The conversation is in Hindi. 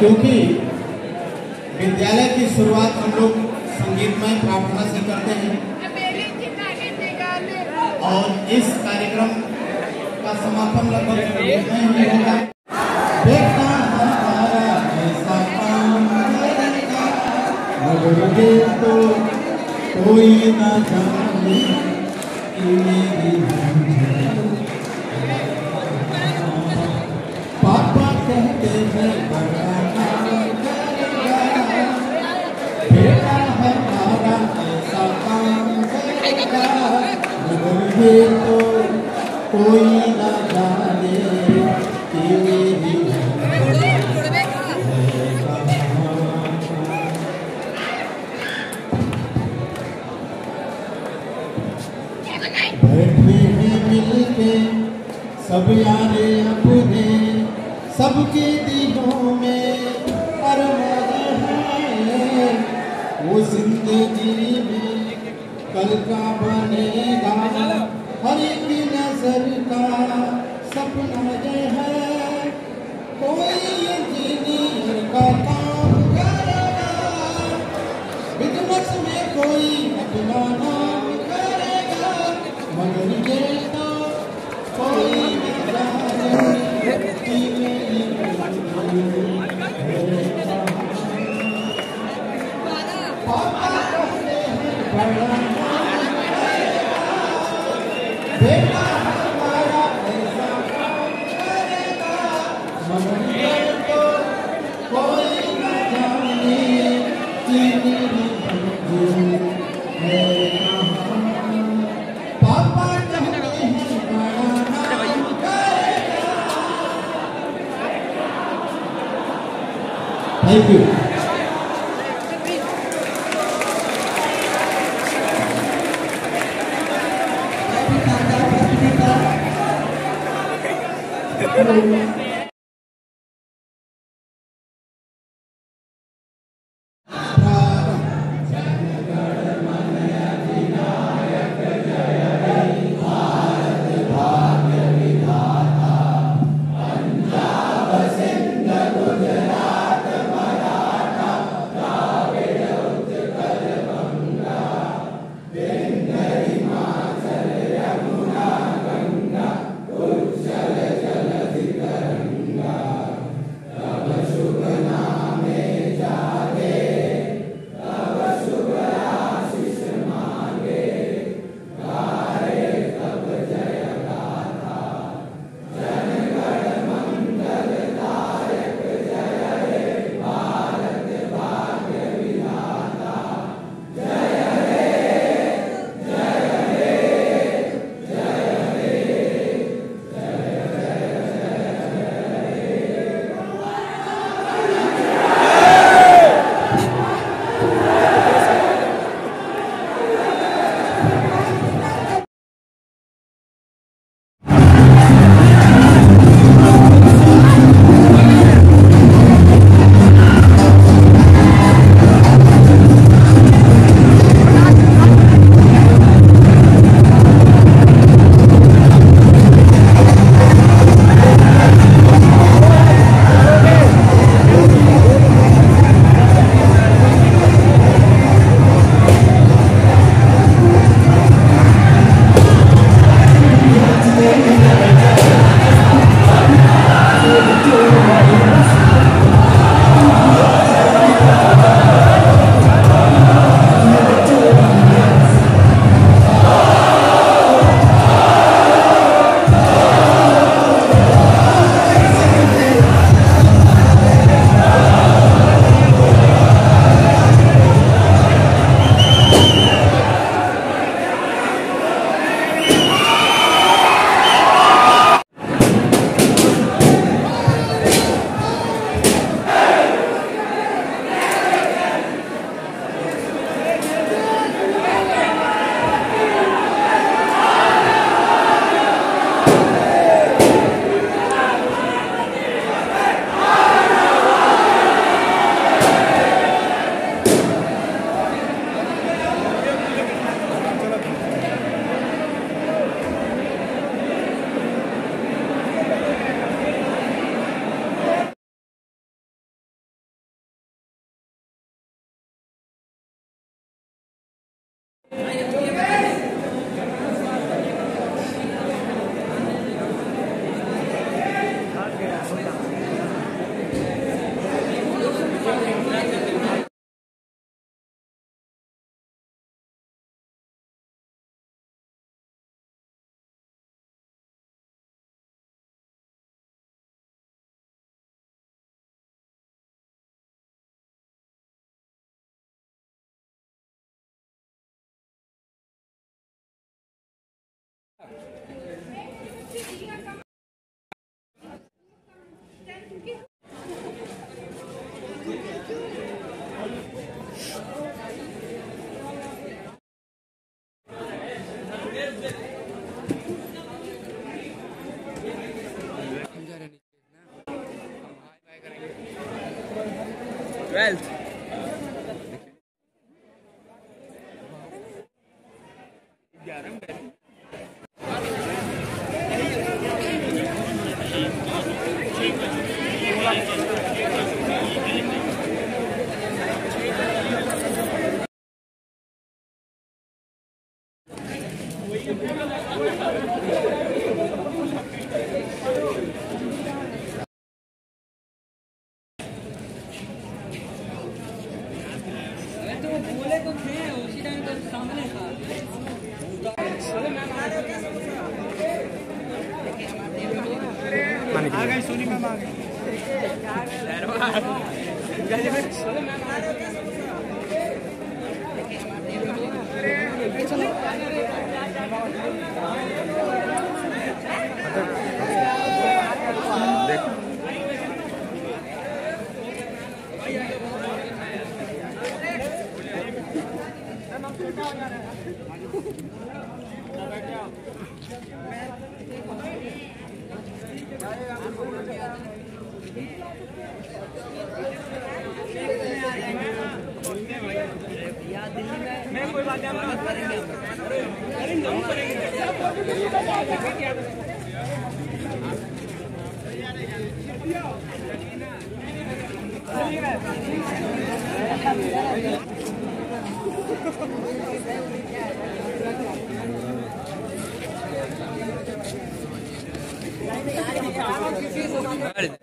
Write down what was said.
क्योंकि विद्यालय की शुरुआत हम लोग संगीतमय प्रार्थना से करते हैं और इस कार्यक्रम का समापन लगभग में होगा। बेटा हमारा ऐसा काम करेगा मगर ये तो कोई ना जाने कि मेरी पापा कहते हैं बड़ा काम करेगा बेटा हमारा ऐसा काम करेगा मगर ये तो कोई ना जाने कि मेरी बैठे हैं मिलके सब यारे अपने सबके दिलों में अरमान है वो जिंदगी में कल का बनेगा हर एक नजर का सपना ये है कोई इंजीनियर का काम करेगा बिजनेस में कोई अपना नाम करेगा मगर ये तो कोई न जाने कि मेरी पापा कहते हैं बड़ा बेटा हमारा ऐसा काम करेगा मगर ये तो कोई न जाने कि मेरी मंजिल है कहाँ। पापा कहते हैं बड़ा नाम करेगा। Thank you. 12th बोले तो थे उसी टाइम तो सामने था। आ गए सोनी मैम आ गए। मैं कोई बात नहीं करेंगे करेंगे।